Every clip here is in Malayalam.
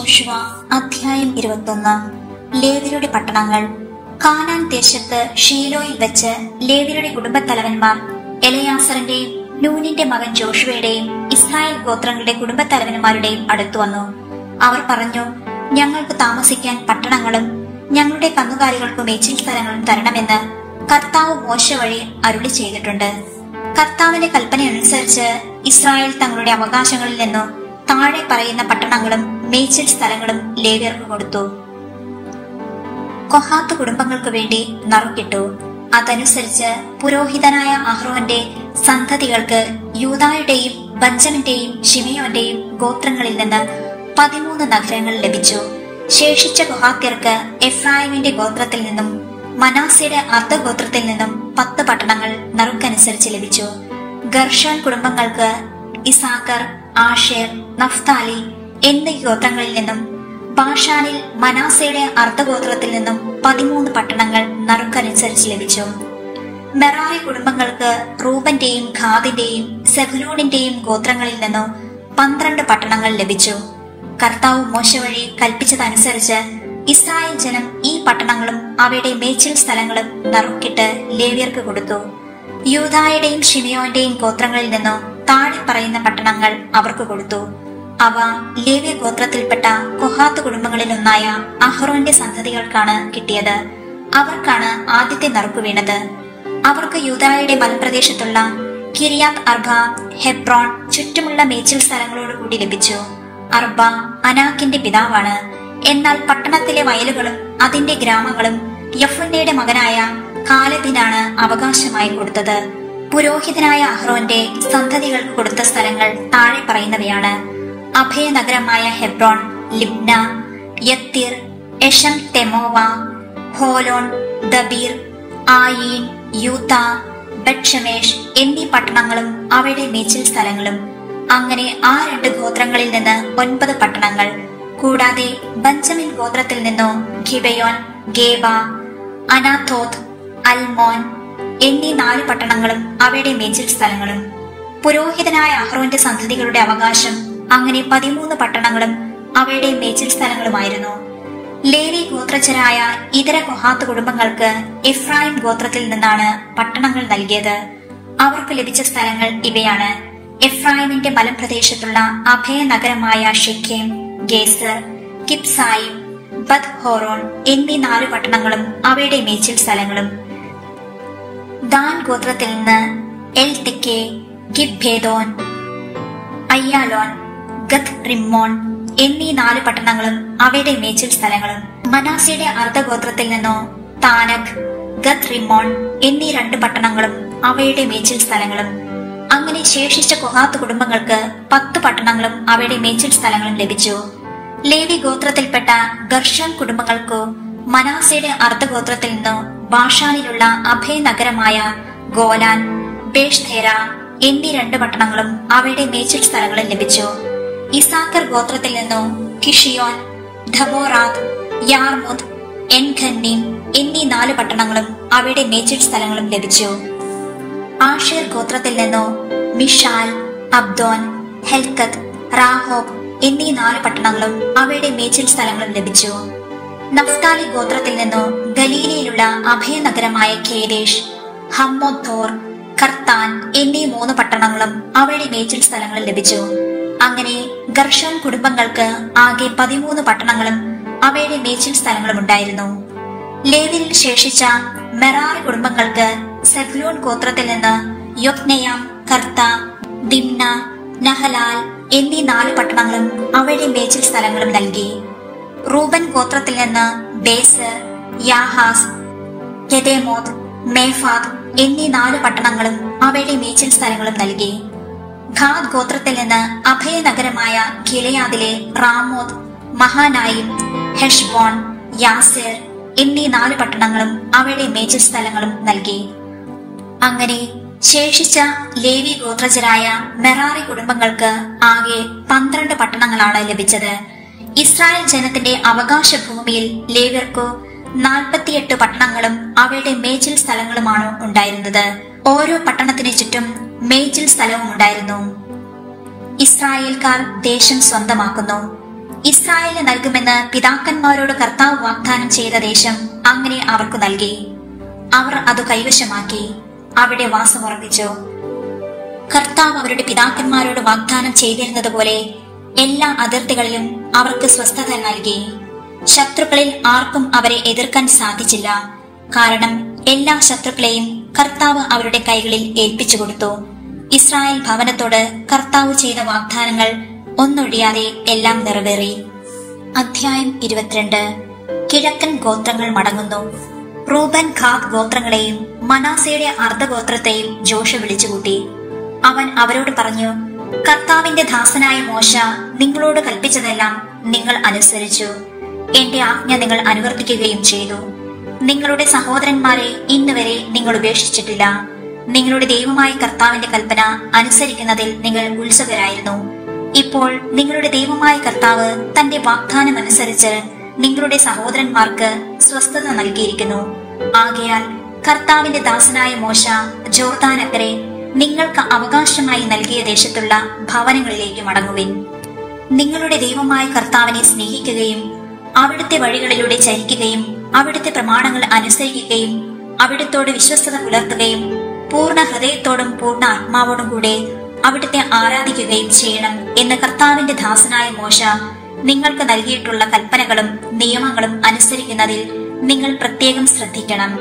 യോശുവ അധ്യായം 21. ലേവ്യരുടെ പട്ടണങ്ങൾ. കാനാൻ ദേശത്ത് ഷീലോയിൽ വെച്ച് ലേവ്യരുടെ കുടുംബത്തലവന്മാർ എലയാസറിന്റെയും നൂനിന്റെ മകൻ ജോഷുവയുടെയും ഇസ്രായേൽ ഗോത്രങ്ങളുടെ കുടുംബത്തലവന്മാരുടെയും അടുത്തു വന്നു. അവർ പറഞ്ഞു, ഞങ്ങൾക്ക് താമസിക്കാൻ പട്ടണങ്ങളും ഞങ്ങളുടെ കന്നുകാലികൾക്ക് മേച്ചിൽ സ്ഥലങ്ങളും തരണമെന്ന് കർത്താവ് മോശ വഴി അരുളി ചെയ്തിട്ടുണ്ട്. കർത്താവിന്റെ കൽപ്പനയനുസരിച്ച് ഇസ്രായേൽ തങ്ങളുടെ അവകാശങ്ങളിൽ നിന്നു താഴെ പറയുന്ന പട്ടണങ്ങളും മേച്ചിൽ സ്ഥലങ്ങളും ലേവ്യർക്ക് കൊടുത്തു. കൊഹാത്ത് കുടുംബങ്ങൾക്ക് വേണ്ടി നറുക്കിട്ടു. അതനുസരിച്ച് പുരോഹിതനായ അഹ്റോന്റെ സന്തതികൾക്ക് യൂദായുടെയും ബെഞ്ചമിന്റെയും ശിമെയോന്റെയും ഗോത്രങ്ങളിൽ നിന്ന് 13 നഗരങ്ങൾ ലഭിച്ചു. ശേഷിച്ച കൊഹാത്യർക്ക് എഫ്രായിമിന്റെ ഗോത്രത്തിൽ നിന്നും മനാസയുടെ അർദ്ധഗോത്രത്തിൽ നിന്നും 10 പട്ടണങ്ങൾ നറുക്കനുസരിച്ച് ലഭിച്ചു. ഗർഷോൻ കുടുംബങ്ങൾക്ക് ഇസാക്കർ, ആഷേർ, നഫ്താലി എന്നീ ഗോത്രങ്ങളിൽ നിന്നും ബാഷാനിൽ മനാസയുടെ അർദ്ധഗോത്രത്തിൽ നിന്നും 13 പട്ടണങ്ങൾ നറുക്കനുസരിച്ച് ലഭിച്ചു. മെറാറി കുടുംബങ്ങൾക്ക് റൂബന്റെയും ഖാദിന്റെയും സെബുലൂണിന്റെയും ഗോത്രങ്ങളിൽ നിന്നും 12 പട്ടണങ്ങൾ ലഭിച്ചു. കർത്താവ് മോശ വഴി കൽപ്പിച്ചതനുസരിച്ച് ഇസ്രായേൽ ജനം ഈ പട്ടണങ്ങളും അവയുടെ മേച്ചിൽ സ്ഥലങ്ങളും നറുക്കിട്ട് ലേവ്യർക്ക് കൊടുത്തു. യൂദായുടെയും ശിമെയോന്റെയും ഗോത്രങ്ങളിൽ നിന്നും താഴെ പറയുന്ന പട്ടണങ്ങൾ അവർക്ക് കൊടുത്തു. അവ ലേവ്യ ഗോത്രത്തിൽപ്പെട്ട കൊഹാത്ത് കുടുംബങ്ങളിലൊന്നായ അഹ്റോന്റെ സന്തതികൾക്കാണ് കിട്ടിയത്. അവർക്കാണ് ആദ്യത്തെ നറുക്കു വീണത്. അവർക്ക് യൂദായുടെ മലമ്പ്രദേശത്തുള്ള കിരിയാത്ത് അർബ, ഹെബ്രോൺ ചുറ്റുമുള്ള മേച്ചിൽ സ്ഥലങ്ങളോടുകൂടി ലഭിച്ചു. അർബ അനാക്കിന്റെ പിതാവാണ്. എന്നാൽ പട്ടണത്തിലെ വയലുകളും അതിന്റെ ഗ്രാമങ്ങളും യഫുന്നയുടെ മകനായ കാലെബിനാണ് അവകാശമായി കൊടുത്തത്. പുരോഹിതനായ അഹ്റോന്റെ സന്തതികൾക്ക് കൊടുത്ത സ്ഥലങ്ങൾ താഴെ പറയുന്നവയാണ്: അഭയനഗരമായ Hebron, Libnah, Jattir, Eshtemoa, Holon, Debir, Ain, Juttah, Beth Shemesh എന്നീ പട്ടണങ്ങളും അവയുടെ മേച്ചിൽ സ്ഥലങ്ങളും. അങ്ങനെ ആ 2 ഗോത്രങ്ങളിൽ നിന്ന് 9 പട്ടണങ്ങൾ. കൂടാതെ ബെഞ്ചമിൻ ഗോത്രത്തിൽ നിന്നോ ഗിബയോൻ, ഗേബ, അനാഥോത്ത്, അൽമോൻ എന്നീ 4 പട്ടണങ്ങളും അവയുടെ മേച്ചിൽ സ്ഥലങ്ങളും. പുരോഹിതനായ അഹ്റോന്റെ സന്തതികളുടെ അവകാശം അങ്ങനെ 13 പട്ടണങ്ങളും അവയുടെ മേച്ചിൽ സ്ഥലങ്ങളുമായിരുന്നു. ലേവി ഗോത്രജരായ ഇതര കൊഹാത്ത് കുടുംബങ്ങൾക്ക് എഫ്രായിം ഗോത്രത്തിൽ നിന്നാണ് പട്ടണങ്ങൾ നൽകിയത്. അവർക്ക് ലഭിച്ച സ്ഥലങ്ങൾ ഇവയാണ്: എഫ്രായിമിന്റെ മലമ്പ്രദേശത്തുള്ള അഭയനഗരമായ ഷെഖേം, ഗേസർ, കിബ്സായിം, ബത് ഹോറോൺ എന്നീ 4 പട്ടണങ്ങളും അവയുടെ മേച്ചിൽ സ്ഥലങ്ങളും. ദാൻ ഗോത്രത്തിൽ നിന്ന് എൽതെക്കെ, ഗിബ്ബേദോൻ, അയ്യാലോൻ, ഗത്ത് റിമ്മോൺ എന്നീ 4 പട്ടണങ്ങളും അവയുടെ മേച്ചിൽ സ്ഥലങ്ങളും. മനാസയുടെ അർദ്ധഗോത്രത്തിൽ നിന്നോ താനക്, ഗത്ത് റിമ്മോൺ എന്നീ 2 പട്ടണങ്ങളും അവയുടെ മേച്ചിൽ സ്ഥലങ്ങളും. അങ്ങനെ ശേഷിച്ച കൊഹാത്ത് കുടുംബങ്ങൾക്ക് 10 പട്ടണങ്ങളും അവയുടെ മേച്ചിൽ സ്ഥലങ്ങളും ലഭിച്ചു. ലേവി ഗോത്രത്തിൽപ്പെട്ട ഗർഷോൻ കുടുംബങ്ങൾക്കു മനാസയുടെ അർദ്ധഗോത്രത്തിൽ നിന്നോ ബാഷാനിലുള്ള അഭയനഗരമായ ഗോലാൻ, ബേഷ്തേര എന്നീ 2 പട്ടണങ്ങളും അവയുടെ മേച്ചിൽ സ്ഥലങ്ങളും ലഭിച്ചു. ഇസാക്കർ ഗോത്രത്തിൽ നിന്നോ കിഷിയോൻ, ധബോറാത്ത്, യാർമുദ്, എൻഖന്നീം എന്നീ 4 പട്ടണങ്ങളും അവയുടെ മേച്ചിൽ സ്ഥലങ്ങളും ലഭിച്ചു. ആഷേർ ഗോത്രത്തിൽ നിന്നോ മിഷാൽ, അബ്ദോൻ, ഹെൽക്കത്ത്, റാഹോബ് എന്നീ 4 പട്ടണങ്ങളും അവയുടെ മേച്ചിൽ സ്ഥലങ്ങളും ലഭിച്ചു. നഫ്താലി ഗോത്രത്തിൽ നിന്നോ ഗലീലയിലുള്ള അഭയനഗരമായ ഖേദേശ്, ഹമ്മോത്തോർ, കർത്താൻ എന്നീ 3 പട്ടണങ്ങളും അവയുടെ മേച്ചിൽ സ്ഥലങ്ങളും ലഭിച്ചു. അങ്ങനെ ഗർഷോൻ കുടുംബങ്ങൾക്ക് ആകെ 13 പട്ടണങ്ങളും അവയുടെ മേച്ചിൽ സ്ഥലങ്ങളും ഉണ്ടായിരുന്നു. ലേവ്യരിൽ ശേഷിച്ച മെറാറി കുടുംബങ്ങൾക്ക് സെബ്ലൂൺ ഗോത്രത്തിൽ നിന്ന് യൊക്നെയാം, കർത്ത, ദിംന, നഹലാൽ എന്നീ 4 പട്ടണങ്ങളും അവയുടെ മേച്ചിൽ സ്ഥലങ്ങളും നൽകി. റൂബൻ ഗോത്രത്തിൽ നിന്ന് ബേസർ, യാഹാസ്, കെദേമോത്ത്, മേഫാത്ത് എന്നീ 4 പട്ടണങ്ങളും അവയുടെ മേച്ചിൽ സ്ഥലങ്ങളും നൽകി. ഖാദ് ഗോത്രത്തിൽ നിന്ന് അഭയനഗരമായ ഗിലെയാദിലെ റാമോത്ത്, മഹാനായിം, ഹെഷ്ബോൺ, യാസേർ എന്നീ 4 പട്ടണങ്ങളും അവയുടെ മേച്ചിൽ സ്ഥലങ്ങളും നൽകി. അങ്ങനെ ശേഷിച്ച ലേവി ഗോത്രജരായ മെറാറി കുടുംബങ്ങൾക്ക് ആകെ 12 പട്ടണങ്ങളാണ് ലഭിച്ചത്. ഇസ്രായേൽ ജനത്തിന്റെ അവകാശ ഭൂമിയിൽ ലേവ്യർക്കു 48 പട്ടണങ്ങളും അവയുടെ മേച്ചിൽ സ്ഥലങ്ങളുമാണ് ഉണ്ടായിരുന്നത്. ഓരോ പട്ടണത്തിന് ചുറ്റും മേച്ചിൽ സ്ഥലവും ഉണ്ടായിരുന്നു. ഇസ്രായേൽക്കാർ ദേശം സ്വന്തമാക്കുന്നു. ഇസ്രായേലിന് നൽകുമെന്ന് പിതാക്കന്മാരോട് കർത്താവ് വാഗ്ദാനം ചെയ്ത ദേശം അങ്ങനെ അവർക്ക് നൽകി. അവർ അത് കൈവശമാക്കി അവിടെ വാസമുറപ്പിച്ചു. കർത്താവ് അവരുടെ പിതാക്കന്മാരോട് വാഗ്ദാനം ചെയ്തിരുന്നതുപോലെ എല്ലാ അതിർത്തികളിലും അവർക്ക് സ്വസ്ഥത നൽകി. ശത്രുക്കളിൽ ആർക്കും അവരെ എതിർക്കാൻ സാധിച്ചില്ല. കാരണം എല്ലാ ശത്രുക്കളെയും കർത്താവ് അവരുടെ കൈകളിൽ ഏൽപ്പിച്ചു കൊടുത്തു. ഇസ്രായേൽ ഭവനത്തോട് കർത്താവ് ചെയ്ത വാഗ്ദാനങ്ങൾ ഒന്നൊഴിയാതെ എല്ലാം നിറവേറി. അധ്യായം 22. കിഴക്കൻ ഗോത്രങ്ങൾ മടങ്ങുന്നു. റൂബൻ ഗാദ് ഗോത്രങ്ങളെയും മനാസയുടെ അർദ്ധഗോത്രത്തെയും ജോഷ വിളിച്ചുകൂട്ടി. അവൻ അവരോട് പറഞ്ഞു, കർത്താവിന്റെ ദാസനായ മോശ നിങ്ങളോട് കൽപ്പിച്ചതെല്ലാം നിങ്ങൾ അനുസരിച്ചു. എന്റെ ആജ്ഞ നിങ്ങൾ അനുവർത്തിക്കുകയും ചെയ്തു. നിങ്ങളുടെ സഹോദരന്മാരെ ഇന്നുവരെ നിങ്ങൾ ഉപേക്ഷിച്ചിട്ടില്ല. നിങ്ങളുടെ ദൈവമായ കർത്താവിന്റെ കൽപ്പന അനുസരിക്കുന്നതിൽ നിങ്ങൾ ഉത്സുകരായിരുന്നു. ഇപ്പോൾ നിങ്ങളുടെ ദൈവമായ കർത്താവ് തന്റെ വാഗ്ദാനം അനുസരിച്ച് നിങ്ങളുടെ സഹോദരന്മാർക്ക് സ്വസ്ഥത നൽകിയിരിക്കുന്നു. ആകയാൽ കർത്താവിന്റെ ദാസനായ മോശ ജോർദാനക്കരെ നിങ്ങൾക്ക് അവകാശമായി നൽകിയ ദേശത്തുള്ള ഭവനങ്ങളിലേക്ക് മടങ്ങുവിൻ. നിങ്ങളുടെ ദൈവമായ കർത്താവിനെ സ്നേഹിക്കുകയും അവിടുത്തെ വഴികളിലൂടെ ചരിക്കുകയും അവിടുത്തെ പ്രമാണങ്ങൾ അനുസരിക്കുകയും അവിടുത്തോട് വിശ്വസ്തത പുലർത്തുകയും പൂർണ്ണ ഹൃദയത്തോടും പൂർണ്ണ ആത്മാവോടും കൂടെ അവിടുത്തെ ആരാധിക്കുകയും ചെയ്യണം എന്ന് കർത്താവിന്റെ ദാസനായ മോശ നിങ്ങൾക്ക് നൽകിയിട്ടുള്ള കൽപ്പനകളും നിയമങ്ങളും അനുസരിക്കുന്നതിൽ നിങ്ങൾ പ്രത്യേകം ശ്രദ്ധിക്കണം.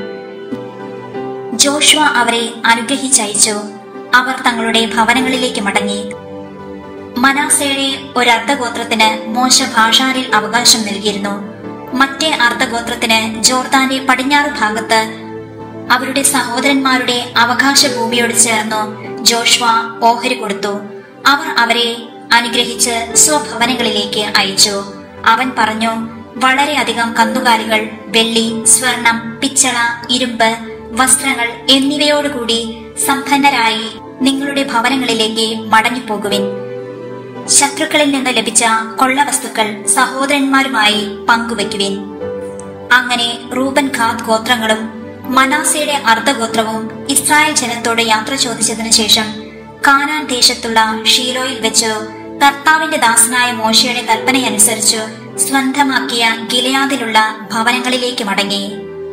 ജോഷുവ അവരെ അനുഗ്രഹിച്ചയച്ചു. അവർ തങ്ങളുടെ ഭവനങ്ങളിലേക്ക് മടങ്ങി. മനാസയുടെ ഒരു അർദ്ധഗോത്രത്തിന് മോശ ഭാഷാരിൽ അവകാശം നൽകിയിരുന്നു. മറ്റേ അർദ്ധഗോത്രത്തിന് ജോർദാന്റെ പടിഞ്ഞാറ് ഭാഗത്ത് അവരുടെ സഹോദരന്മാരുടെ അവകാശ ഭൂമിയോട് ചേർന്നു ജോഷുവ ഓഹരി കൊടുത്തു. അവർ അവരെ അനുഗ്രഹിച്ച് സ്വഭവനങ്ങളിലേക്ക് അയച്ചു. അവൻ പറഞ്ഞു, വളരെയധികം കന്നുകാലികൾ, വെള്ളി, സ്വർണം, പിച്ചള, ഇരുമ്പ്, വസ്ത്രങ്ങൾ എന്നിവയോടുകൂടി സമ്പന്നരായി നിങ്ങളുടെ ഭവനങ്ങളിലേക്ക് മടങ്ങിപ്പോകുവിൻ. ശത്രുക്കളിൽ നിന്ന് ലഭിച്ച കൊള്ളവസ്തുക്കൾ സഹോദരന്മാരുമായി പങ്കുവയ്ക്കുവിൻ. അങ്ങനെ റൂബൻ ഗാദ് ഗോത്രങ്ങളും മനാസയുടെ അർദ്ധഗോത്രവും ഇസ്രായേൽ ജനത്തോട് യാത്ര ചോദിച്ചതിനു ശേഷം കാനാൻ ദേശത്തുള്ള ഷീലോയിൽ വെച്ച് കർത്താവിന്റെ ദാസനായ മോശയുടെ കൽപ്പനയനുസരിച്ച് സ്വന്തമാക്കിയ ഗിലെയാദിലുള്ള ഭവനങ്ങളിലേക്ക് മടങ്ങി.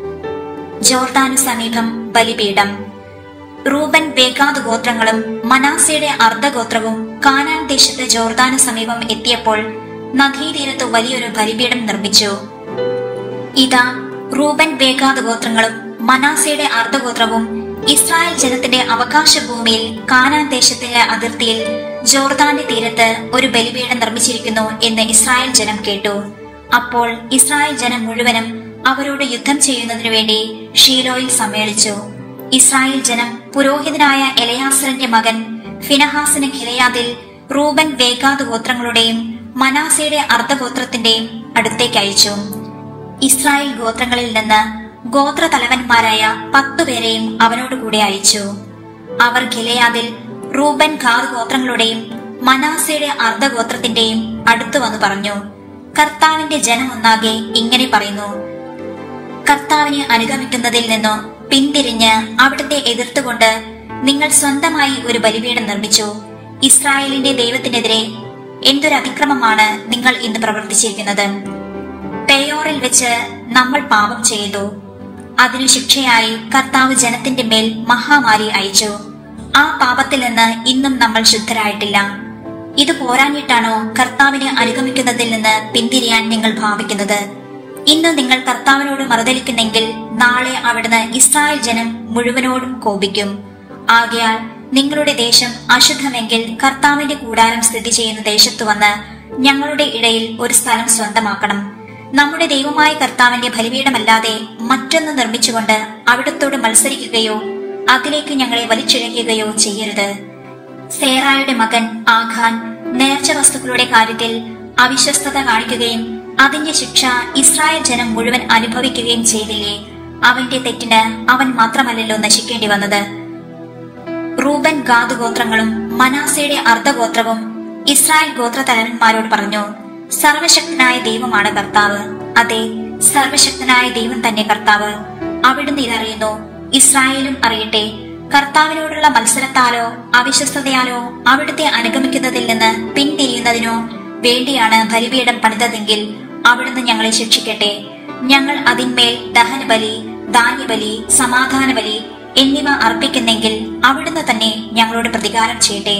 ജോർദാനു സമീപം ബലിപീഠം. റൂബൻ ഗാദ് ഗോത്രങ്ങളും മനാസയുടെ അർദ്ധഗോത്രവും കാനാൻ ദേശത്ത് ജോർദാനു സമീപം എത്തിയപ്പോൾ നദീതീരത്ത് വലിയൊരു ബലിപീഠം നിർമ്മിച്ചു. ഇതാ, റൂബൻ ഗാദ് ഗോത്രങ്ങളും മനാസയുടെ അർദ്ധഗോത്രവും ഇസ്രായേൽ ജനത്തിന്റെ അവകാശ ഭൂമിയിൽ കാനാൻ ദേശത്തിന്റെ അതിർത്തിയിൽ ജോർദാന്റെ തീരത്ത് ഒരു ബലിപീഠം നിർമ്മിച്ചിരിക്കുന്നു എന്ന് ഇസ്രായേൽ ജനം കേട്ടു. അപ്പോൾ ഇസ്രായേൽ ജനം മുഴുവനും അവരോട് യുദ്ധം ചെയ്യുന്നതിനു വേണ്ടി ഷീലോയിൽ സമ്മേളിച്ചു. ഇസ്രായേൽ ജനം പുരോഹിതനായ എലയാസറിന്റെ മകൻ ഫിനഹാസിന് ഗിലെയാദിൽ റൂബൻ ഗാദ് ഗോത്രങ്ങളുടെയും മനാസയുടെ അർദ്ധഗോത്രത്തിന്റെയും അടുത്തേക്ക് അയച്ചു. ഇസ്രായേൽ ഗോത്രങ്ങളിൽ നിന്ന് ഗോത്ര തലവന്മാരായ 10 പേരെയും അവനോടുകൂടെ അയച്ചു. അവർ ഗിലെയാദിൽ റൂബൻ ഗാദ് ഗോത്രങ്ങളുടെയും മനാസയുടെ അർദ്ധഗോത്രത്തിന്റെയും അടുത്തു വന്നു പറഞ്ഞു, കർത്താവിന്റെ ജനം ഒന്നാകെ ഇങ്ങനെ പറയുന്നു, കർത്താവിനെ അനുഗമിക്കുന്നതിൽ നിന്നോ പിന്തിരിഞ്ഞ് അവിടുത്തെ എതിർത്തുകൊണ്ട് നിങ്ങൾ സ്വന്തമായി ഒരു ബലിപീഠം നിർമ്മിച്ചു. ഇസ്രായേലിന്റെ ദൈവത്തിനെതിരെ എന്തൊരു അതിക്രമമാണ് നിങ്ങൾ ഇന്ന് പ്രവർത്തിച്ചിരിക്കുന്നത്. പെയോറിൽ വെച്ച് നമ്മൾ പാപം ചെയ്തു. അതിനു ശിക്ഷയായി കർത്താവ് ജനത്തിന്റെ മേൽ മഹാമാരി അയച്ചു. ആ പാപത്തിൽ നിന്ന് ഇന്നും നമ്മൾ ശുദ്ധരായിട്ടില്ല. ഇത് പോരാഞ്ഞിട്ടാണോ കർത്താവിനെ അനുഗമിക്കുന്നതിൽ നിന്ന് പിന്തിരിയാൻ നിങ്ങൾ ഭാവിക്കുന്നത്? ഇന്ന് നിങ്ങൾ കർത്താവിനോട് മറുതലിക്കുന്നെങ്കിൽ നാളെ അവിടുന്ന് ഇസ്രായേൽ ജനം മുഴുവനോടും കോപിക്കും. ആകയാൽ നിങ്ങളുടെ ദേശം അശുദ്ധമെങ്കിൽ കർത്താവിന്റെ കൂടാരം സ്ഥിതി ചെയ്യുന്ന ദേശത്തു വന്ന് ഞങ്ങളുടെ ഇടയിൽ ഒരു സ്ഥലം സ്വന്തമാക്കണം. നമ്മുടെ ദൈവമായ കർത്താവിന്റെ ബലിപീഠമല്ലാതെ മറ്റൊന്ന് നിർമ്മിച്ചുകൊണ്ട് അവിടത്തോട് മത്സരിക്കുകയോ അതിലേക്ക് ഞങ്ങളെ വലിച്ചിഴയ്ക്കുകയോ ചെയ്യരുത്. സേറായുടെ മകൻ ആഖാൻ നേർച്ച വസ്തുക്കളുടെ കാര്യത്തിൽ അവിശ്വസ്തത കാണിക്കുകയും അതിന്റെ ശിക്ഷ ഇസ്രായേൽ ജനം മുഴുവൻ അനുഭവിക്കുകയും ചെയ്തില്ലേ? അവന്റെ തെറ്റിന് അവൻ മാത്രമല്ലല്ലോ നശിക്കേണ്ടി വന്നത്. റൂബൻ ഗാദ് ഗോത്രങ്ങളും മനാസയുടെ അർദ്ധഗോത്രവും ഇസ്രായേൽ ഗോത്ര തലവന്മാരോട് പറഞ്ഞു, സർവശക്തനായ ദൈവമാണ് കർത്താവ്. അതെ, സർവശക്തനായ ദൈവം തന്നെ കർത്താവ്. അവിടുന്ന് ഇതറിയുന്നു, ഇസ്രായേലും അറിയട്ടെ. കർത്താവിനോടുള്ള മത്സരത്താലോ അവിശ്വസ്തതയാലോ അവിടുത്തെ അനുഗമിക്കുന്നതിൽ നിന്ന് പിന്തിരിയുന്നതിനോ വേണ്ടിയാണ് ബലിപീഠം പണിതതെങ്കിൽ അവിടുന്ന് ഞങ്ങളെ ശിക്ഷിക്കട്ടെ. ഞങ്ങൾ അതിന്മേൽ ദഹനബലി, ധാന്യബലി, സമാധാനബലി എന്നിവ അർപ്പിക്കുന്നെങ്കിൽ അവിടുന്ന് തന്നെ ഞങ്ങളോട് പ്രതികാരം ചെയ്യട്ടെ.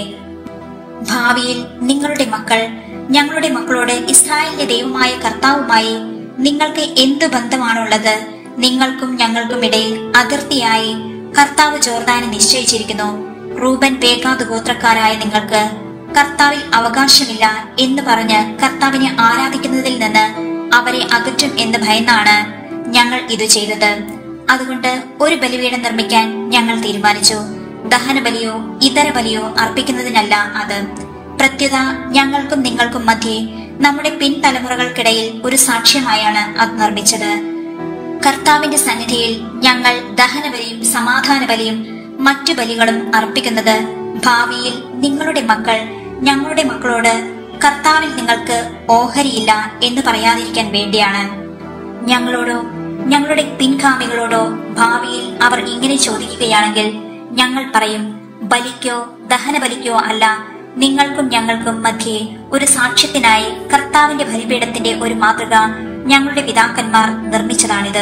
ഭാവിയിൽ നിങ്ങളുടെ മക്കൾ ഞങ്ങളുടെ മക്കളോട് ഇസ്രായേലിന്റെ ദൈവമായ കർത്താവുമായി നിങ്ങൾക്ക് എന്തു ബന്ധമാണുള്ളത്? നിങ്ങൾക്കും ഞങ്ങൾക്കും ഇടയിൽ അതിർത്തിയായി കർത്താവ് ജോർദാനെ നിശ്ചയിച്ചിരിക്കുന്നു. റൂബൻ, ഗാദ് ഗോത്രക്കാരായ നിങ്ങൾക്ക് കർത്താവിൽ അവകാശമില്ല എന്ന് പറഞ്ഞ് കർത്താവിനെ ആരാധിക്കുന്നതിൽ നിന്ന് അവരെ അകറ്റും എന്ന് ഭയന്നാണ് ഞങ്ങൾ ഇത് ചെയ്തത്. അതുകൊണ്ട് ഒരു ബലിപീഠം നിർമ്മിക്കാൻ ഞങ്ങൾ തീരുമാനിച്ചു. ദഹനബലിയോ ഇതര ബലിയോ അർപ്പിക്കുന്നതിനല്ല അത്. പ്രത്യുത ഞങ്ങൾക്കും നിങ്ങൾക്കും മധ്യേ നമ്മുടെ പിൻതലമുറകൾക്കിടയിൽ ഒരു സാക്ഷ്യമായാണ് അത് നിർമ്മിച്ചത്. കർത്താവിന്റെ സന്നിധിയിൽ ഞങ്ങൾ ദഹനബലിയും സമാധാന ബലിയും മറ്റു ബലികളും അർപ്പിക്കുന്നത് ഭാവിയിൽ നിങ്ങളുടെ മക്കൾ ഞങ്ങളുടെ മക്കളോട് കർത്താവിൽ നിങ്ങൾക്ക് ഓഹരിയില്ല എന്ന് പറയാതിരിക്കാൻ വേണ്ടിയാണ്. ഞങ്ങളോടോ ഞങ്ങളുടെ പിൻഗാമികളോടോ ഭാവിയിൽ അവർ ഇങ്ങനെ ചോദിക്കുകയാണെങ്കിൽ ഞങ്ങൾ പറയും, ബലിക്കോ ദഹനബലിക്കോ അല്ല, നിങ്ങൾക്കും ഞങ്ങൾക്കും മധ്യേ ഒരു സാക്ഷ്യത്തിനായി കർത്താവിന്റെ ബലിപീഠത്തിന്റെ ഒരു മാതൃക ഞങ്ങളുടെ പിതാക്കന്മാർ നിർമ്മിച്ചതാണിത്.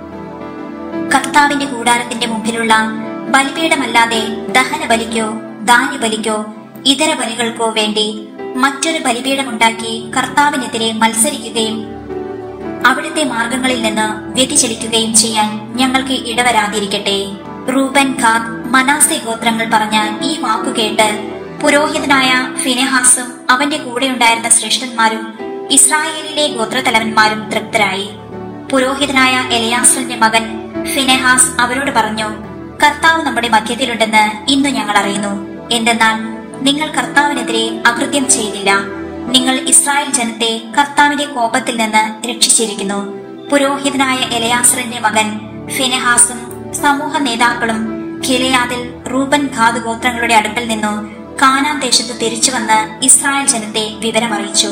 കർത്താവിന്റെ കൂടാരത്തിന്റെ മുമ്പിലുള്ള ബലിപീഠമല്ലാതെ ദഹനബലിക്കോ ധാന്യബലിക്കോ ഇതര ബലികൾക്കോ വേണ്ടി മറ്റൊരു ബലിപീഠമുണ്ടാക്കി കർത്താവിനെതിരെ മത്സരിക്കുകയും അവിടുത്തെ മാർഗങ്ങളിൽ നിന്ന് വ്യതിചലിക്കുകയും ചെയ്യാൻ ഞങ്ങൾക്ക് ഇടവരാതിരിക്കട്ടെ. റൂബൻ, ഗാദ്, മനാസെ ഗോത്രങ്ങൾ പറഞ്ഞ ഈ വാക്കുകേട്ട് പുരോഹിതനായ ഫിനെഹാസും അവന്റെ കൂടെയുണ്ടായിരുന്ന ശ്രേഷ്ഠന്മാരും ഇസ്രായേലിലെ ഗോത്രതലവന്മാരും തൃപ്തരായി. പുരോഹിതനായ എലയാസറിന്റെ മകൻ ഫിനെഹാസ് അവരോട് പറഞ്ഞു, കർത്താവ് നമ്മുടെ മധ്യത്തിലുണ്ടെന്ന് ഇന്ന് ഞങ്ങൾ അറിയുന്നു. എന്തെന്നാൽ നിങ്ങൾ കർത്താവിനെതിരെ അകൃത്യം ചെയ്തില്ല. നിങ്ങൾ ഇസ്രായേൽ ജനത്തെ കർത്താവിന്റെ കോപത്തിൽ നിന്ന് രക്ഷിച്ചിരിക്കുന്നു. പുരോഹിതനായ എലയാസറിന്റെ മകൻ ഫിനെഹാസും സമൂഹ നേതാക്കളും ഗിലെയാദിൽ റൂബൻ, ഗാദ് ഗോത്രങ്ങളുടെ അടുക്കൽ നിന്നു കാനാൻ ദേശത്ത് തിരിച്ചുവന്ന് ഇസ്രായേൽ ജനത്തെ വിവരമറിയിച്ചു.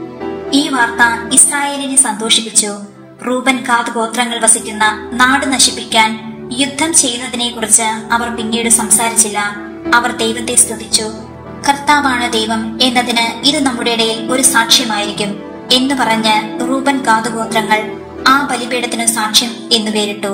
ഈ വാർത്ത ഇസ്രായേലിനെ സന്തോഷിപ്പിച്ചു. റൂബൻ, ഗാദ് ഗോത്രങ്ങൾ വസിക്കുന്ന നാട് നശിപ്പിക്കാൻ യുദ്ധം ചെയ്യുന്നതിനെ കുറിച്ച് അവർ പിന്നീട് സംസാരിച്ചില്ല. അവർ ദൈവത്തെ സ്തുതിച്ചു. കർത്താവാണ് ദൈവം എന്നതിന് ഇത് നമ്മുടെ ഇടയിൽ ഒരു സാക്ഷ്യമായിരിക്കും എന്ന് പറഞ്ഞ് റൂബൻ, ഗാദ് ഗോത്രങ്ങൾ ആ ബലിപീഠത്തിനു സാക്ഷ്യം എന്നു പേരിട്ടു.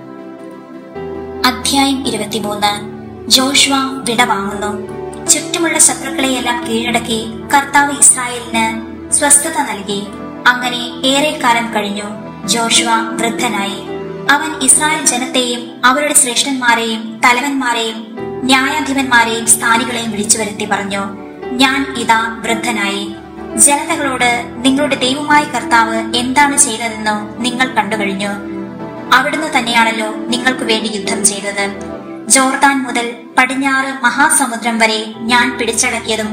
അധ്യായം 23. ജോഷുവ വിടവാങ്ങുന്നു. ചുറ്റുമുള്ള ശത്രുക്കളെയെല്ലാം കീഴടക്കി കർത്താവ് ഇസ്രായേലിന് സ്വസ്ഥത നൽകി. അങ്ങനെ ഏറെക്കാലം കഴിഞ്ഞു. ജോഷുവ വൃദ്ധനായി. അവൻ ഇസ്രായേൽ ജനത്തെയും അവരുടെ ശ്രേഷ്ഠന്മാരെയും തലവന്മാരെയും ന്യായാധിപന്മാരെയും സ്ഥാനികളെയും വിളിച്ചു വരുത്തി പറഞ്ഞു, ഞാൻ ഇതാ വൃദ്ധനായി. ജനതകളോട് നിങ്ങളുടെ ദൈവമായ കർത്താവ് എന്താണ് ചെയ്തതെന്നോ നിങ്ങൾ കണ്ടുകഴിഞ്ഞു. അവിടുന്ന് തന്നെയാണല്ലോ നിങ്ങൾക്ക് വേണ്ടി യുദ്ധം ചെയ്തത്. ജോർദാൻ മുതൽ പടിഞ്ഞാറ് മഹാസമുദ്രം വരെ ഞാൻ പിടിച്ചടക്കിയതും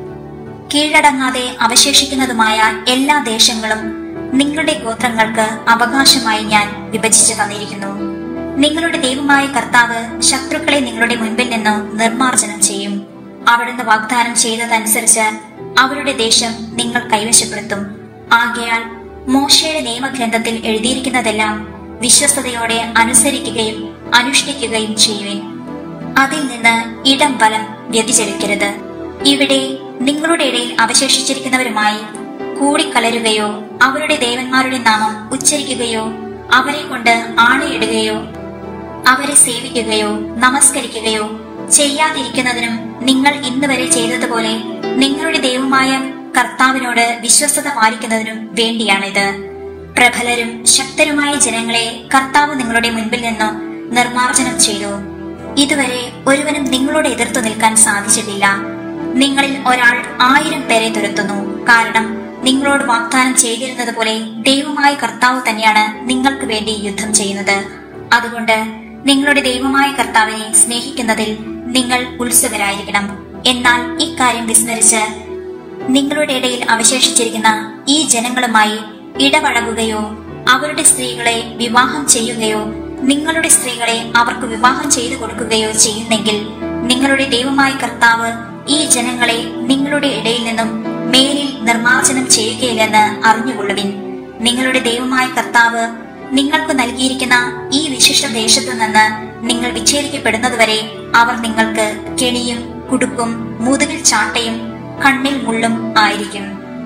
കീഴടങ്ങാതെ അവശേഷിക്കുന്നതുമായ എല്ലാ ദേശങ്ങളും നിങ്ങളുടെ ഗോത്രങ്ങൾക്ക് അവകാശമായി ഞാൻ വിഭജിച്ചു തന്നിരിക്കുന്നു. നിങ്ങളുടെ ദൈവമായ കർത്താവ് ശത്രുക്കളെ നിങ്ങളുടെ മുൻപിൽ നിന്ന് നിർമ്മാർജ്ജനം ചെയ്യും. അവിടുന്ന് വാഗ്ദാനം ചെയ്തതനുസരിച്ച് അവരുടെ ദേശം നിങ്ങൾ കൈവശപ്പെടുത്തും. ആകയാൽ മോശയുടെ നിയമഗ്രന്ഥത്തിൽ എഴുതിയിരിക്കുന്നതെല്ലാം വിശ്വസ്തയോടെ അനുസരിക്കുകയും അനുഷ്ഠിക്കുകയും ചെയ്യുവിൻ. അതിൽ നിന്ന് ഇടം വലം വ്യതിചലിക്കരുത്. ഇവിടെ നിങ്ങളുടെ ഇടയിൽ അവശേഷിച്ചിരിക്കുന്നവരുമായി കൂടിക്കലരുകയോ അവരുടെ ദേവന്മാരുടെ നാമം ഉച്ചരിക്കുകയോ അവരെ കൊണ്ട് ആണയിടുകയോ അവരെ സേവിക്കുകയോ നമസ്കരിക്കുകയോ ചെയ്യാതിരിക്കുന്നതിനും നിങ്ങൾ ഇന്ന് വരെ ചെയ്തതുപോലെ നിങ്ങളുടെ ദൈവമായ കർത്താവിനോട് വിശ്വസ്തത പാലിക്കുന്നതിനും വേണ്ടിയാണിത്. പ്രബലരും ശക്തരുമായ ജനങ്ങളെ കർത്താവ് നിങ്ങളുടെ മുൻപിൽ നിന്നും നിർമ്മാർജ്ജനം ചെയ്തു. ഇതുവരെ ഒരുവനും നിങ്ങളോട് എതിർത്തു നിൽക്കാൻ സാധിച്ചിട്ടില്ല. നിങ്ങളിൽ ഒരാൾ 1000 പേരെ തുരത്തുന്നു. കാരണം നിങ്ങളോട് വാഗ്ദാനം ചെയ്തിരുന്നത് പോലെ ദൈവമായ കർത്താവ് തന്നെയാണ് നിങ്ങൾക്ക് വേണ്ടി യുദ്ധം ചെയ്യുന്നത്. അതുകൊണ്ട് നിങ്ങളുടെ ദൈവമായ കർത്താവിനെ സ്നേഹിക്കുന്നതിൽ നിങ്ങൾ ഉത്സുകരായിരിക്കണം. എന്നാൽ ഇക്കാര്യം വിസ്മരിച്ച് നിങ്ങളുടെ ഇടയിൽ അവശേഷിച്ചിരിക്കുന്ന ഈ ജനങ്ങളുമായി ഇടപഴകുകയോ അവരുടെ സ്ത്രീകളെ വിവാഹം ചെയ്യുകയോ നിങ്ങളുടെ സ്ത്രീകളെ അവർക്ക് വിവാഹം ചെയ്തു കൊടുക്കുകയോ ചെയ്യുന്നെങ്കിൽ നിങ്ങളുടെ ദൈവമായ കർത്താവ് ഈ ജനങ്ങളെ നിങ്ങളുടെ ഇടയിൽ നിന്നും മേലിൽ നിർമ്മാർജ്ജനം ചെയ്യുകയില്ലെന്ന് അറിഞ്ഞുകൊള്ളുവിൻ. നിങ്ങളുടെ ദൈവമായ കർത്താവ് നിങ്ങൾക്ക് നൽകിയിരിക്കുന്ന ഈ വിശിഷ്ട ദേശത്തു നിന്ന് നിങ്ങൾ വിച്ഛേദിക്കപ്പെടുന്നതുവരെ അവർ നിങ്ങൾക്ക് കെണിയും കുടുക്കും മുതുകിൽ ചാട്ടയും കണ്ണിൽ മുള്ളും ആയിരിക്കും.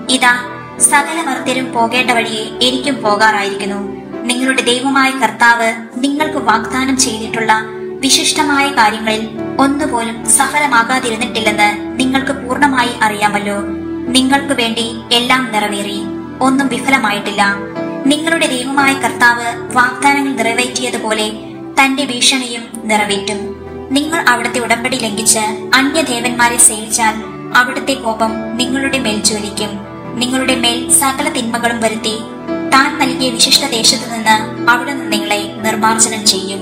ഇതാ, സകല മർത്യരും പോകേണ്ട വഴിയെ എനിക്കും പോകാറായിരിക്കുന്നു. നിങ്ങളുടെ ദൈവമായ കർത്താവ് നിങ്ങൾക്ക് വാഗ്ദാനം ചെയ്തിട്ടുള്ള വിശിഷ്ടമായ കാര്യങ്ങളിൽ ഒന്നുപോലും സഫലമാകാതിരുന്നിട്ടില്ലെന്ന് നിങ്ങൾക്ക് പൂർണ്ണമായി അറിയാമല്ലോ. നിങ്ങൾക്ക് വേണ്ടി എല്ലാം നിറവേറി, ഒന്നും വിഫലമായിട്ടില്ല. നിങ്ങളുടെ ദൈവമായ കർത്താവ് വാഗ്ദാനങ്ങൾ നിറവേറ്റിയതുപോലെ തന്റെ ഭീഷണിയും നിറവേറ്റും. നിങ്ങൾ അവിടുത്തെ ഉടമ്പടി ലംഘിച്ച് അന്യദേവന്മാരെ സേവിച്ചാൽ അവിടുത്തെ കോപം നിങ്ങളുടെ മേൽ ജ്വലിക്കും. നിങ്ങളുടെ മേൽ സകല തിന്മകളും വരുത്തി താൻ നൽകിയ വിശിഷ്ട ദേശത്തു നിന്ന് അവിടുന്ന് നിങ്ങളെ നിർമ്മാർജ്ജനം ചെയ്യും.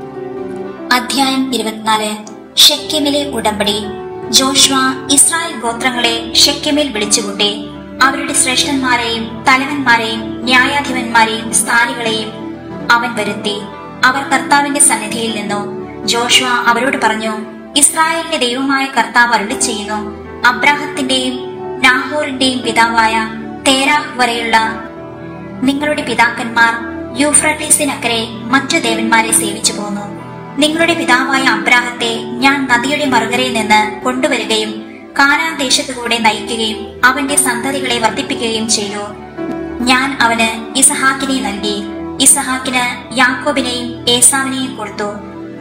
അധ്യായം 24. ഷെക്കെമിലെ ഉടമ്പടി. ജോഷുവ ഇസ്രായേൽ ഗോത്രങ്ങളെ ഷെക്കെമിൽ വിളിച്ചുകൂട്ടി. അവരുടെ ശ്രേഷ്ഠന്മാരെയും തലവന്മാരെയും ന്യായാധിപന്മാരെയും സ്ഥാനികളെയും അവൻ വരുത്തി. അവർ കർത്താവിന്റെ സന്നിധിയിൽ നിന്നു. ജോഷുവ അവരോട് പറഞ്ഞു, ഇസ്രായേലിന്റെ ദൈവമായ കർത്താവ് അരുളി ചെയ്യുന്നു, അബ്രാഹത്തിന്റെയും നാഹോറിന്റെയും പിതാവായ തേരാഹ് വരെയുള്ള നിങ്ങളുടെ പിതാക്കന്മാർ യൂഫ്രട്ടീസിനക്കരെ മറ്റു ദേവന്മാരെ സേവിച്ചു പോന്നു. നിങ്ങളുടെ പിതാവായ അബ്രാഹത്തെ ഞാൻ നദിയുടെ മറുകരയിൽ നിന്ന് കൊണ്ടുവരികയും കാനാൻ ദേശത്തുകൂടെ നയിക്കുകയും അവന്റെ സന്തതികളെ വർദ്ധിപ്പിക്കുകയും ചെയ്തു. ഞാൻ അവന് ഇസഹാക്കിനെ നൽകി. ഇസഹാക്കിന് യാക്കോബിനെയും ഏസാവിനെയും കൊടുത്തു.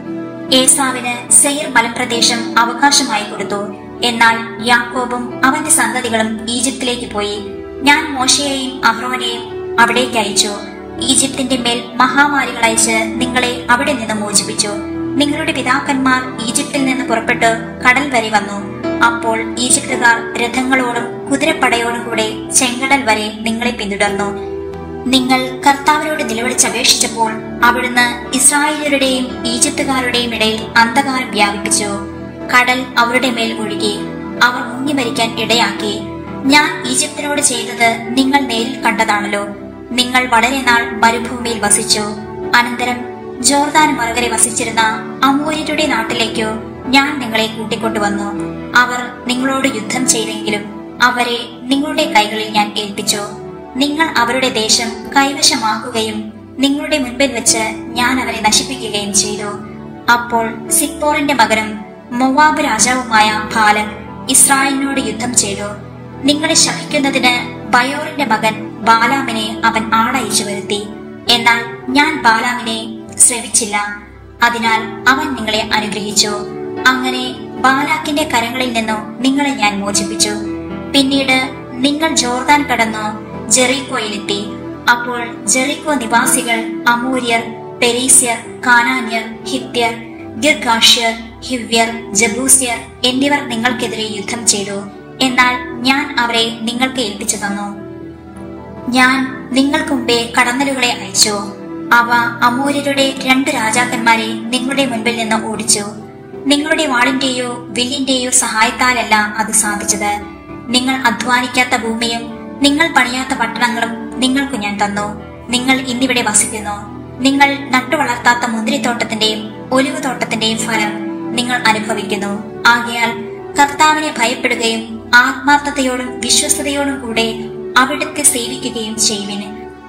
ഏസാവിന് സെയിർ മലമ്പ്രദേശം അവകാശമായി കൊടുത്തു. എന്നാൽ യാക്കോബും അവന്റെ സന്തതികളും ഈജിപ്തിലേക്ക് പോയി. ഞാൻ മോശയെയും അഹ്റോനെയും അവിടേക്ക് അയച്ചു. ഈജിപ്തിന്റെ മേൽ മഹാമാരികൾ അയച്ച് നിങ്ങളെ അവിടെ നിന്ന് മോചിപ്പിച്ചു. നിങ്ങളുടെ പിതാക്കന്മാർ ഈജിപ്തിൽ നിന്ന് പുറപ്പെട്ട് കടൽ വരെ വന്നു. അപ്പോൾ ഈജിപ്തുകാർ രഥങ്ങളോടും കുതിരപ്പടയോടും കൂടെ ചെങ്കടൽ വരെ നിങ്ങളെ പിന്തുടർന്നു. നിങ്ങൾ കർത്താവിനോട് നിലവിളിച്ചപേക്ഷിച്ചപ്പോൾ അവിടുന്ന് ഇസ്രായേലരുടെയും ഈജിപ്തുകാരുടെയും ഇടയിൽ അന്ധകാരം വ്യാപിപ്പിച്ചു. കടൽ അവരുടെ മേൽ ഒഴുകി അവർ മുങ്ങി മരിക്കാൻ ഇടയാക്കി. ഞാൻ ഈജിപ്തിനോട് ചെയ്തത് നിങ്ങൾ നേരിൽ കണ്ടതാണല്ലോ. നിങ്ങൾ വളരെ നാൾ മരുഭൂമിയിൽ വസിച്ചു. അനന്തരം ജോർദാൻ മറുകരെ വസിച്ചിരുന്ന അമോര്യരുടെ നാട്ടിലേക്കോ ഞാൻ നിങ്ങളെ കൂട്ടിക്കൊണ്ടുവന്നു. അവർ നിങ്ങളോട് യുദ്ധം ചെയ്തെങ്കിലും അവരെ നിങ്ങളുടെ കൈകളിൽ ഞാൻ ഏൽപ്പിച്ചു. നിങ്ങൾ അവരുടെ ദേശം കൈവശമാക്കുകയും നിങ്ങളുടെ മുൻപിൽ വെച്ച് ഞാൻ അവരെ നശിപ്പിക്കുകയും ചെയ്തു. അപ്പോൾ സിപ്പോറിന്റെ മകനും മോവാബ് രാജാവുമായ ബാലൻ ഇസ്രായേലിനോട് യുദ്ധം ചെയ്തു. നിങ്ങളെ ശപിക്കുന്നതിന് ബയോറിന്റെ മകൻ ബാലാമിനെ അവൻ ആളയച്ചു വരുത്തി. എന്നാൽ ഞാൻ ബാലാമിനെ ശ്രവിച്ചില്ല. അതിനാൽ അവൻ നിങ്ങളെ അനുഗ്രഹിച്ചു. അങ്ങനെ ബാലാക്കിന്റെ കരങ്ങളിൽ നിന്നു നിങ്ങളെ ഞാൻ മോചിപ്പിച്ചു. പിന്നീട് നിങ്ങൾ ജോർദാൻ കടന്നു ജെറീക്കോയിലെത്തി. അപ്പോൾ ജെറീക്കോ നിവാസികൾ അമോര്യർ, പെരീസ്യർ, കാനാന്യർ, ഹിത്യർ, ഗിർഗാഷ്യർ, ഹിവ്യർ, ജബൂസ്യർ എന്നിവർ നിങ്ങൾക്കെതിരെ യുദ്ധം ചെയ്തു. എന്നാൽ ഞാൻ അവരെ നിങ്ങൾക്ക് ഏൽപ്പിച്ചു തന്നു. ഞാൻ നിങ്ങൾക്ക് മുമ്പേ കടന്നലുകളെ അയച്ചു. അവ അമോര്യരുടെ 2 രാജാക്കന്മാരെ നിങ്ങളുടെ മുൻപിൽ നിന്ന് ഓടിച്ചു. നിങ്ങളുടെ വാളിന്റെയോ വില്ലിന്റെയോ സഹായത്താലല്ല അത് സാധിച്ചത്. നിങ്ങൾ അധ്വാനിക്കാത്ത ഭൂമിയും നിങ്ങൾ പണിയാത്ത പട്ടണങ്ങളും നിങ്ങൾക്ക് ഞാൻ തന്നു. നിങ്ങൾ ഇന്നിവിടെ വസിക്കുന്നു. നിങ്ങൾ നട്ടുവളർത്താത്ത മുന്തിരിത്തോട്ടത്തിന്റെയും ഒലിവുതോട്ടത്തിന്റെയും ഫലം നിങ്ങൾ അനുഭവിക്കുന്നു. ആകയാൽ കർത്താവിനെ ഭയപ്പെടുകയും ആത്മാർത്ഥതയോടും വിശ്വസ്തയോടും കൂടെ അവിടുത്തെ സേവിക്കുകയും ചെയ്യുവിന്.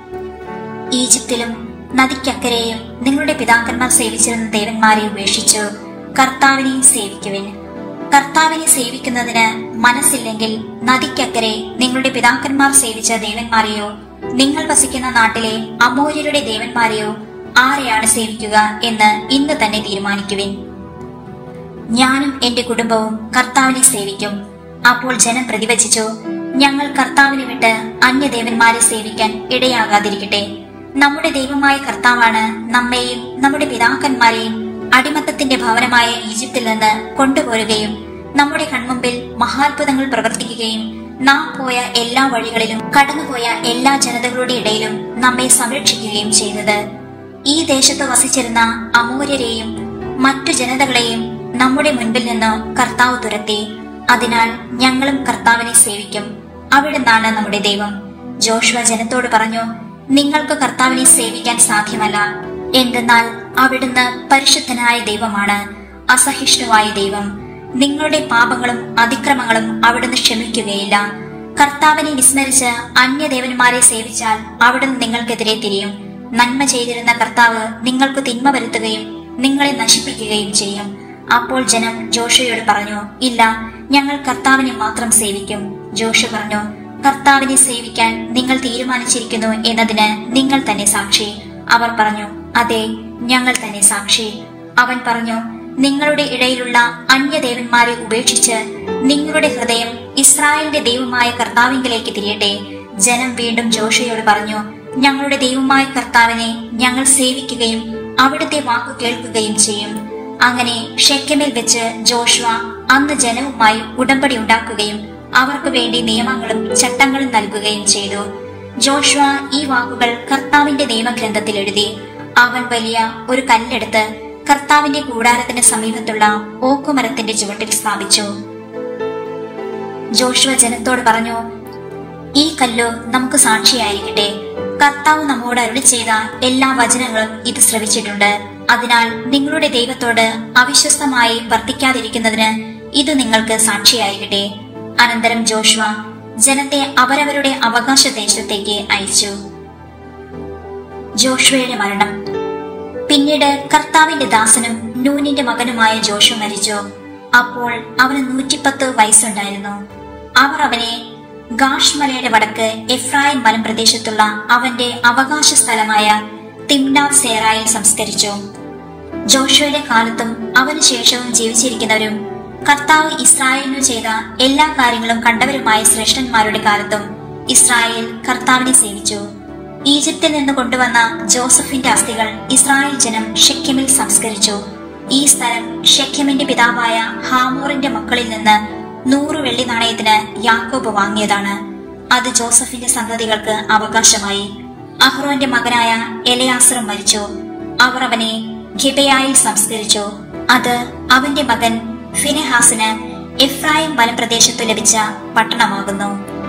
ഈജിപ്തിലും നദിക്കക്കരെയും നിങ്ങളുടെ പിതാക്കന്മാർ സേവിച്ചിരുന്ന ദേവന്മാരെ ഉപേക്ഷിച്ചു കർത്താവിനെയും സേവിക്കുവിൻ. കർത്താവിനെ സേവിക്കുന്നതിന് മനസ്സില്ലെങ്കിൽ നദിക്കക്കരെ നിങ്ങളുടെ പിതാക്കന്മാർ സേവിച്ച ദേവന്മാരെയോ നിങ്ങൾ വസിക്കുന്ന നാട്ടിലെ അമോര്യരുടെ ദേവന്മാരെയോ ആരെയാണ് സേവിക്കുക എന്ന് ഇന്ന് തന്നെ തീരുമാനിക്കുവിൻ. ഞാനും എന്റെ കുടുംബവും കർത്താവിനെ സേവിക്കും. അപ്പോൾ ജനം പ്രതിവചിച്ചു, ഞങ്ങൾ കർത്താവിനെ വിട്ട് അന്യദേവന്മാരെ സേവിക്കാൻ ഇടയാകാതിരിക്കട്ടെ. നമ്മുടെ ദൈവമായ കർത്താവാണ് നമ്മെയും നമ്മുടെ പിതാക്കന്മാരെയും അടിമത്തത്തിന്റെ ഭവനമായ ഈജിപ്തിൽ നിന്ന് കൊണ്ടുപോരുകയും നമ്മുടെ കൺമുമ്പിൽ മഹാത്ഭുതങ്ങൾ പ്രവർത്തിക്കുകയും നാം പോയ എല്ലാ വഴികളിലും കടന്നുപോയ എല്ലാ ജനതകളുടെ ഇടയിലും നമ്മെ സംരക്ഷിക്കുകയും ചെയ്തത്. ഈ ദേശത്ത് വസിച്ചിരുന്ന അമോര്യരെയും മറ്റു ജനതകളെയും നമ്മുടെ മുൻപിൽ നിന്ന് കർത്താവ് തുരത്തി. അതിനാൽ ഞങ്ങളും കർത്താവിനെ സേവിക്കും. അവിടുന്നാണ് നമ്മുടെ ദൈവം. ജോഷുവ ജനത്തോട് പറഞ്ഞു, നിങ്ങൾക്ക് കർത്താവിനെ സേവിക്കാൻ സാധ്യമല്ല. എന്തെന്നാൽ അവിടുന്ന് പരിശുദ്ധനായ ദൈവമാണ്, അസഹിഷ്ണുവായ ദൈവം. നിങ്ങളുടെ പാപങ്ങളും അതിക്രമങ്ങളും അവിടുന്ന് ക്ഷമിക്കുകയില്ല. കർത്താവിനെ വിസ്മരിച്ച് അന്യദേവന്മാരെ സേവിച്ചാൽ അവിടുന്ന് നിങ്ങൾക്കെതിരെ തിരിയും. നന്മ ചെയ്തിരുന്ന കർത്താവ് നിങ്ങൾക്ക് തിന്മ വരുത്തുകയും നിങ്ങളെ നശിപ്പിക്കുകയും ചെയ്യും. അപ്പോൾ ജനം ജോഷുവയോട് പറഞ്ഞു, ഇല്ല, ഞങ്ങൾ കർത്താവിനെ മാത്രം സേവിക്കും. ജോഷു പറഞ്ഞു, കർത്താവിനെ സേവിക്കാൻ നിങ്ങൾ തീരുമാനിച്ചിരിക്കുന്നു എന്നതിന് നിങ്ങൾ തന്നെ സാക്ഷി. അവർ പറഞ്ഞു, അതെ, ഞങ്ങൾ തന്നെ സാക്ഷി. അവൻ പറഞ്ഞു, നിങ്ങളുടെ ഇടയിലുള്ള അന്യദേവന്മാരെ ഉപേക്ഷിച്ച് നിങ്ങളുടെ ഹൃദയം ഇസ്രായേലിന്റെ ദൈവമായ കർത്താവിങ്കലേക്ക് തിരിയട്ടെ. ജനം വീണ്ടും ജോഷുവയോട് പറഞ്ഞു, ഞങ്ങളുടെ ദൈവമായ കർത്താവിനെ ഞങ്ങൾ സേവിക്കുകയും അവിടുത്തെ വാക്കു കേൾക്കുകയും ചെയ്യും. അങ്ങനെ ഷെക്കെമിൽ വെച്ച് ജോഷുവ അന്ന് ജനവുമായി ഉടമ്പടി ഉണ്ടാക്കുകയും അവർക്ക് വേണ്ടി നിയമങ്ങളും ചട്ടങ്ങളും നൽകുകയും ചെയ്തു. ജോഷുവ ഈ വാക്കുകൾ കർത്താവിന്റെ നിയമഗ്രന്ഥത്തിൽ എഴുതി. അവൻ വലിയ ഒരു കല്ലെടുത്ത് കർത്താവിന്റെ കൂടാരത്തിന് സമീപത്തുള്ള ഓക്കുമരത്തിന്റെ ചുവട്ടിൽ സ്ഥാപിച്ചു. ജോഷുവ ജനത്തോട് പറഞ്ഞു, ഈ കല്ലു നമുക്ക് സാക്ഷിയായിരിക്കട്ടെ. കർത്താവ് നമ്മോട് അരുളി ചെയ്ത എല്ലാ വചനങ്ങളും ഇത് ശ്രവിച്ചിട്ടുണ്ട്. അതിനാൽ നിങ്ങളുടെ ദൈവത്തോട് അവിശ്വസ്തമായി വർത്തിക്കാതിരിക്കുന്നതിന് ഇത് നിങ്ങൾക്ക് സാക്ഷിയായിരിക്കട്ടെ. അനന്തരം ജോഷുവ ജനത്തെ അവരവരുടെ അവകാശ ദേശത്തേക്ക് അയച്ചു. ജോഷുവയുടെ മരണം. പിന്നീട് കർത്താവിന്റെ ദാസനും നൂനിന്റെ മകനുമായ ജോഷു മരിച്ചു. അപ്പോൾ അവന് 110 വയസ്സുണ്ടായിരുന്നു. അവർ അവനെ ഗാഷ് മലയുടെ വടക്ക് എഫ്രായിം മലമ്പ്രദേശത്തുള്ള അവന്റെ അവകാശ സ്ഥലമായ തിമ്നാത്ത് സേറായിൽ സംസ്കരിച്ചു. ജോഷുവയുടെ കാലത്തും അവന് ശേഷവും ജീവിച്ചിരിക്കുന്നവരും കർത്താവ് ഇസ്രായേലിനു ചെയ്ത എല്ലാ കാര്യങ്ങളും കണ്ടവരുമായ ശ്രേഷ്ഠന്മാരുടെ കാലത്തും ഇസ്രായേൽ കർത്താവിനെ സേവിച്ചു. ഈജിപ്തിൽ നിന്ന് കൊണ്ടുവന്ന ജോസഫിന്റെ അസ്ഥികൾ ഇസ്രായേൽ ജനം ഷെക്കെമിൽ സംസ്കരിച്ചു. ഈ സ്ഥലം ഷെക്കെമിന്റെ പിതാവായ ഹാമോറിന്റെ മക്കളിൽ നിന്ന് 100 വെള്ളി നാണയത്തിന് യാക്കോബ് വാങ്ങിയതാണ്. അത് ജോസഫിന്റെ സന്തതികൾക്ക് അവകാശമായി. അഹ്റോന്റെ മകനായ എലയാസറും മരിച്ചു. അവർ അവനെ ഗിബെയായിൽ സംസ്കരിച്ചു. അത് അവന്റെ മകൻ ഫിനെഹാസിന് എഫ്രായിം മലമ്പ്രദേശത്തു ലഭിച്ച പട്ടണമാകുന്നു.